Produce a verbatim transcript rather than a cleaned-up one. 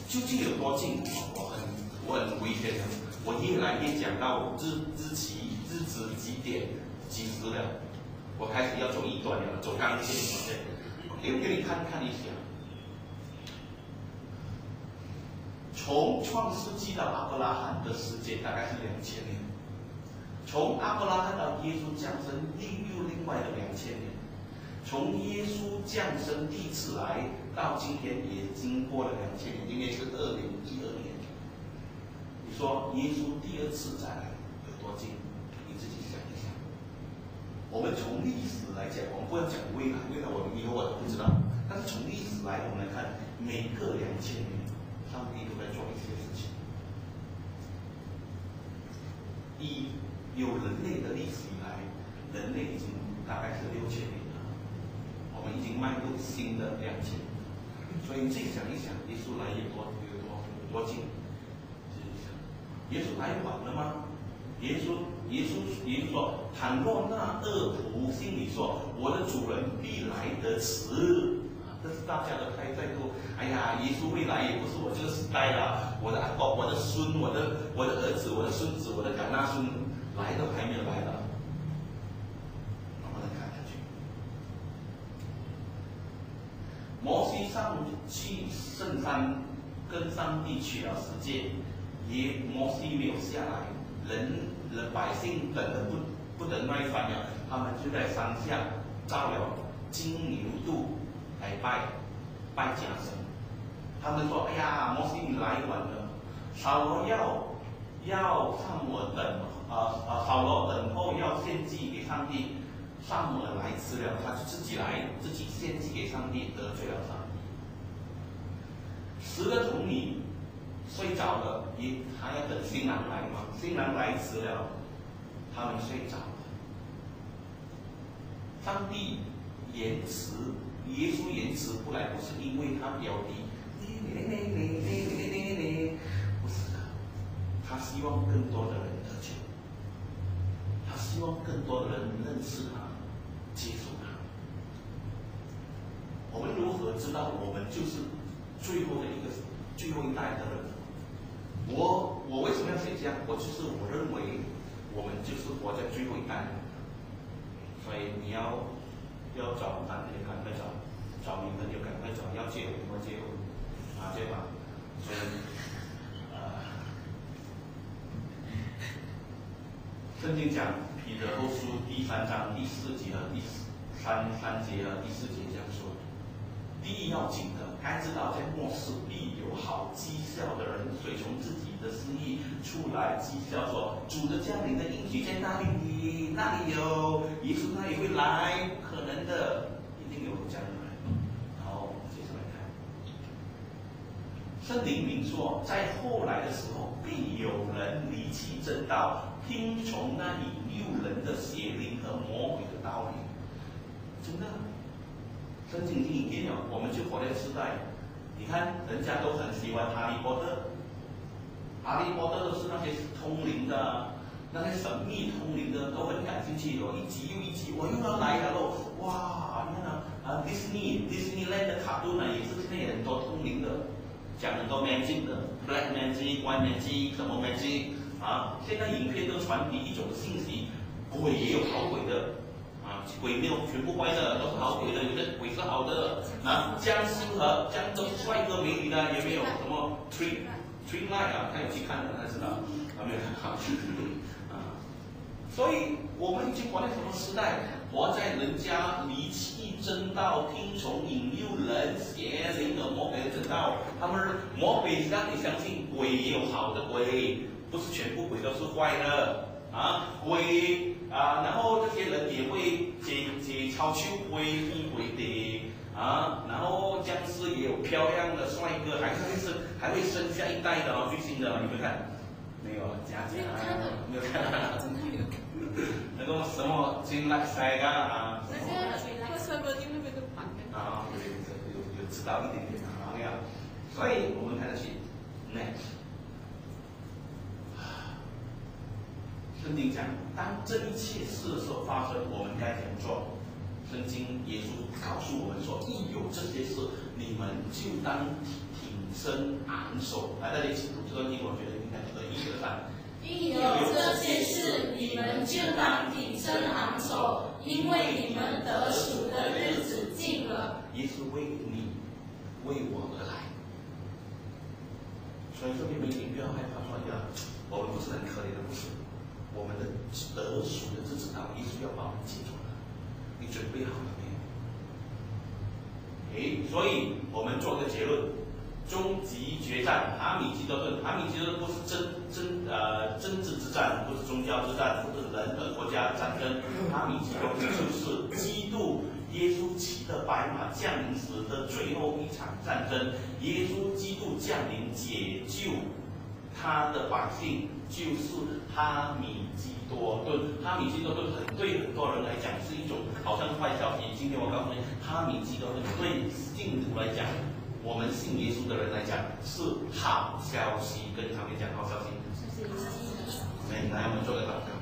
究竟有多近？我很我很危险的，我越来越讲到日日期日子几点几时了，我开始要走异端了，走钢线 ，OK， 给我给你看看一下。从创世纪到阿伯拉罕的时间大概是两千年，从阿伯拉罕到耶稣降生又另外的两千年，从耶稣降生第一次来到今天也经过了两千年，今年是二零一二年。你说耶稣第二次再来有多近？你自己想一想。我们从历史来讲，我们不要讲未来，未来我以后我都不知道，但是从历史来我们来看，每隔两千年。上帝都在做一些事情。一有人类的历史以来，人类已经大概是六千年了，我们已经迈入新的两千。所以你自己想一想，耶稣来有多有多有多近？自己想，耶稣来晚了吗？耶稣耶稣耶稣说：“倘若那恶仆心里说，我的主人必来得迟。”这是大家的态度。哎呀，耶稣未来也不是我这个时代了，我的阿公、我的孙、我的我的儿子、我的孙子、我的长大孙来都还没有来了。我们来看下去。摩西上去圣山跟上帝取了十诫，也摩西没有下来，人人百姓等得不不得耐烦了，他们就在山下造了金牛犊。来拜拜假神，他们说：“哎呀，摩西你来晚了，扫罗要要上我等啊啊，扫罗等候要献祭给上帝，上我来迟了，他就自己来自己献祭给上帝，得罪了上帝。十个童女睡着了，也还要等新郎来嘛，新郎来迟了，他们睡着了，上帝延迟。”耶稣延迟不来，不是因为他表弟，不是的，他希望更多的人得救，他希望更多的人认识他，接受他。我们如何知道我们就是最后的一个最后一代的人？我我为什么要写这样？我就是我认为我们就是活在最后一代，所以你要。要找男的就赶快找，找女的就赶快找，要结婚就结婚，啊，对吧？所以，呃，圣经讲彼得后书第三章第四节和第三三节和第四节这样说：第一要紧的，该知道在末世必有好讥笑的人，随从自己的私意出来讥笑说：主的降临的应许在那里，那里有耶稣，他也会来。可能的，一定有这样的人。好，接下来看，圣灵明说，在后来的时候，必有人离弃真道，听从那引诱人的邪灵和魔鬼的道理。真的，圣经已经应验了，我们就活在时代。你看，人家都很喜欢哈利波特，哈利波特都是那些通灵的。那些神秘通灵的都很感兴趣哦，一集又一集，我又要来了喽！哇，你看啊，啊，迪士尼、迪士尼 land 的卡通呢，也是现在很多通灵的，讲很多 magic 的 ，black magic、white magic 什么 magic 啊，现在影片都传递一种信息，鬼也有好鬼的啊，鬼没有全部坏的，都是好鬼的，有的鬼是好的啊，僵尸和僵都是帅哥美女的，有没有什么 tree tree light 啊？他有去看的，他知道，还没有看好。所以，我们已经活在什么时代？活在人家离弃真道，听从引诱人、邪灵和魔鬼的真道。他们魔鬼让你相信鬼也有好的鬼，不是全部鬼都是坏的啊！鬼啊，然后这些人也会解解超秋鬼、异鬼的啊，然后僵尸也有漂亮的帅哥，还会生还会生下一代的哦，最新的你们看。没有假假，没有看啊，真的没有。那个什么金拉塞噶啊，那些那个帅哥你们没有看啊？有有有知道一点点啊，那样。所以我们看得起 next。圣经讲，当这一切事的时候发生，我们该怎么做？圣经耶稣告诉我们说，一有这些事，你们就当挺身昂首。来，大家一起读这段经，我觉得应该读的一二三。 因有这些事，你们就当挺身昂首，因为你们得赎的日子近了。 耶稣为你，为我而来。所以说，你们你不要害怕说呀，我们不是很可怜的，不是。我们的得赎的日子到，耶稣要把我们接住了。你准备好了没有？诶，所以我们做个结论：终极决战，哈米基多顿。哈米基多顿不是真真呃政治之战，不是宗教之战，不是人和国家的战争。哈米基多顿就是基督耶稣骑的白马降临时的最后一场战争。耶稣基督降临解救他的百姓，就是哈米基多顿。哈米基多顿很对很多人来讲是一种好像坏消息。今天我告诉你，哈米基多顿对信徒来讲，我们信耶稣的人来讲是好消息。跟他们讲好消息。 谢谢。 来，我们做个祷告。